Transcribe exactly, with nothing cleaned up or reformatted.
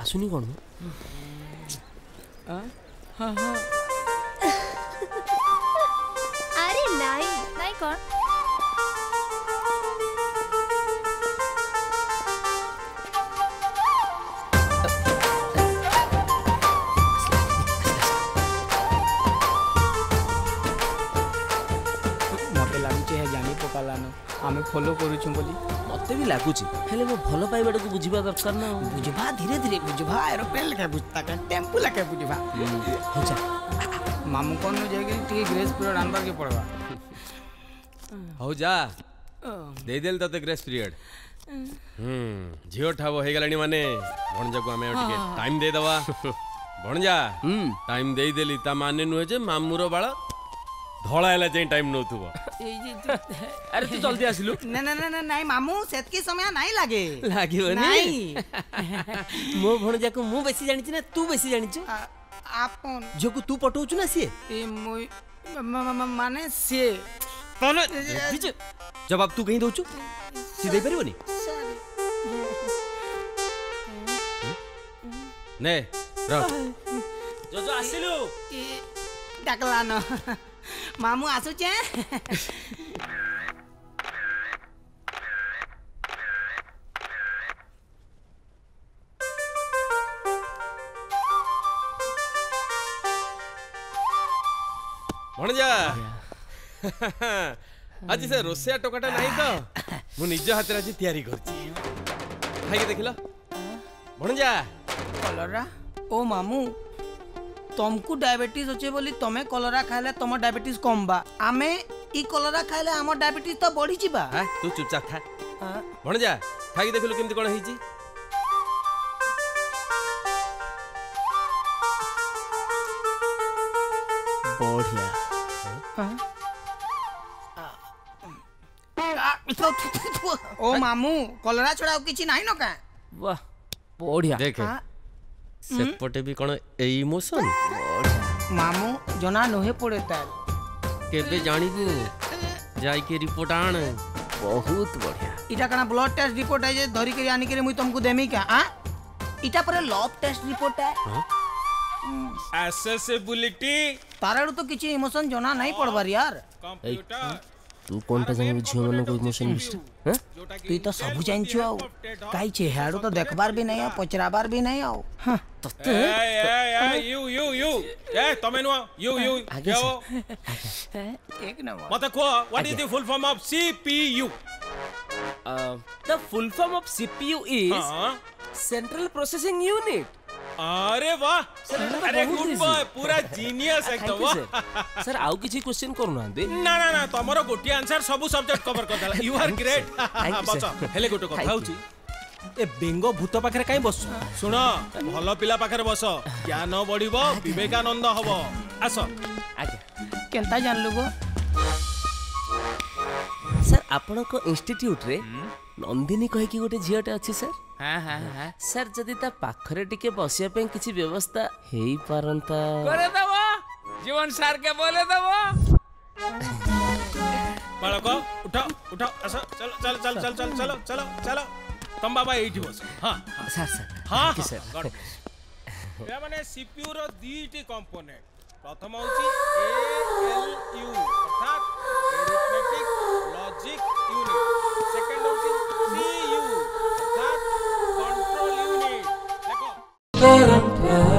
आसुनी कौन अरे नहीं नहीं कौन मते लागुचे है जानी पकालानो आमे फॉलो करूछु बोली मते भी लागुची हेले मो भलो पाइबाडा को बुझिबा दरकार ना बुझबा धीरे धीरे बुझबा एरोप्लेन लके बुझता का टेम्पो लके बुझबा हो जा मामू कोन जाके टी ग्रेस पीरियड आनबा के पड़वा हो जा दे देल तते ग्रेस पीरियड हम्म झियो ठाबो हे गलानी माने भणजा को आमे टिके टाइम दे दवा भणजा हम्म टाइम दे देली ता माने नुहे जे मामूरो बाळा धोळा हैला जे टाइम नो थुबो अरे तू जल्दी आसिलु ना ना ना नहीं मामू सेतकी समय नहीं लागे लागियो नहीं मो भणजा को मु बेसी जानि ना तू बेसी जानि छु आपन जो को तू पटोचु ना से ए मोय माने से तने बीच जवाब तू कहीं दोचु सी दे परिबोनी ने रो जो जो आसिलु डाकला न मामू आसु छे भणजा आज से रोसिया टोकाटा नहीं तो मु निज हाथ आज तैयारी करछि खाई देखिलो भणजा कलरा ओ मामू तुमको डायबिटीज होचे बोली तमे कलरा खाइले तुम डायबिटीज कम बा आमे ई कलरा खाइले हमर डायबिटीज तो बढ़ी जिबा हां तू चुपचाप खा भणजा खाई देखिलो केमती कोन हेची बढ़िया ओ मामू कलरा छोड़ा किछि नाही न का वाह बढ़िया देख सेपटे भी कोन ए इमोशन मामू जना नोहे पड़े तार केबे जानिबू जाई के रिपोर्ट आन बहुत बढ़िया इटा कना ब्लड टेस्ट रिपोर्ट है जे धरी के आनी के मुई तुमको देमी का हां इटा पर लव टेस्ट रिपोर्ट है एक्सेसिबिलिटी ताराडू तो किछि इमोशन जना नहीं पड़बार यार कंप्यूटर तू कोनटा जानि झियो मन को इमोशन बिस्ट हैं तू तो सब जानछु आउ काई छे हाडू तो देखबार भी नहीं आ पचराबार भी नहीं आउ हां तते ए यू यू यू ए तमे नो यू यू आगे एक नंबर मते को what is the full form of CPU the full form of CPU is central processing unit अरे वाह अरे गुड बॉय पूरा जीनियस एकदम वाह सर आउ किछि क्वेश्चन करू ना दे ना ना ना तमरो गोटी आंसर सब सब्जेक्ट कवर कर देला यू आर ग्रेट बस हेले गोटो कथा होची ए बेंगो भूत पाखरे काई बस सुनो भलो पिला पाखरे बस ज्ञान बढ़िबो विवेकानंद हबो आसो आगे केनता जान लुगो सर आपण को इंस्टिट्यूट रे नंदिनी कहि कि गोटे झियोटे अछि सर हां हां हां सर जदि ता पाखरे टिके बसिया पे किछि व्यवस्था हेई पारंता करे दबो जीवन सार के बोले दबो बालको उठो उठो आसो चलो चल चल चल चल चलो चलो चलो तुम बाबा एठी बस हां सर सर हां कि सर या माने सीपीयू रो दीटी कंपोनेंट प्रथम होची ए एल यू अर्थात अरिथमेटिक लॉजिक यूनिट सेकंड होची सी यू अर्थात कंट्रोल यूनिट देखो